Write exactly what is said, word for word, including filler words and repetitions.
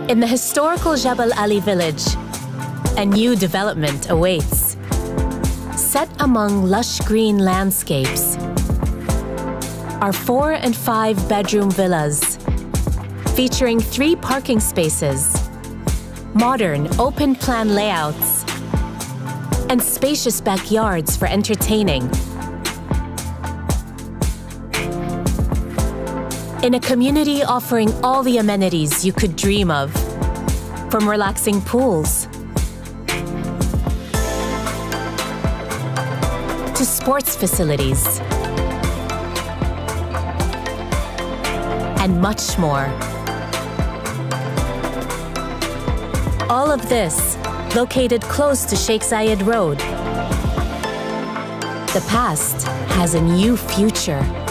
In the historical Jebel Ali Village, a new development awaits. Set among lush green landscapes are four and five bedroom villas featuring three parking spaces, modern open-plan layouts, and spacious backyards for entertaining. In a community offering all the amenities you could dream of, from relaxing pools to sports facilities and much more. All of this located close to Sheikh Zayed Road. The past has a new future.